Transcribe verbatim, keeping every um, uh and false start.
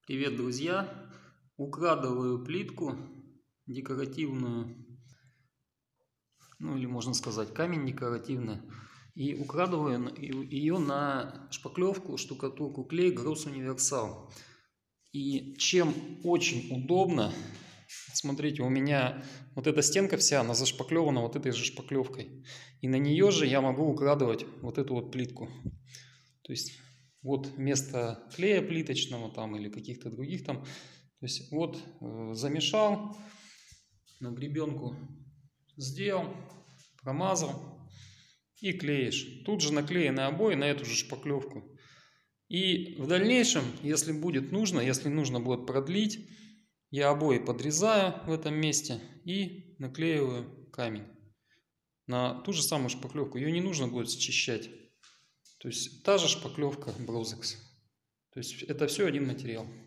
Привет, друзья! Укладываю плитку декоративную, ну или можно сказать камень декоративный, и укладываю ее на шпаклевку, штукатурку, клей Гросс Универсал. И чем очень удобно, смотрите, у меня вот эта стенка вся, она зашпаклевана вот этой же шпаклевкой, и на нее же я могу укладывать вот эту вот плитку. То есть вот вместо клея плиточного там или каких-то других там, то есть вот э, замешал, на гребенку сделал, промазал и клеишь. Тут же наклеены обои на эту же шпаклевку. И в дальнейшем, если будет нужно, если нужно будет продлить, я обои подрезаю в этом месте и наклеиваю камень на ту же самую шпаклевку. Ее не нужно будет счищать. То есть та же шпаклевка Брозекс. То есть это все один материал.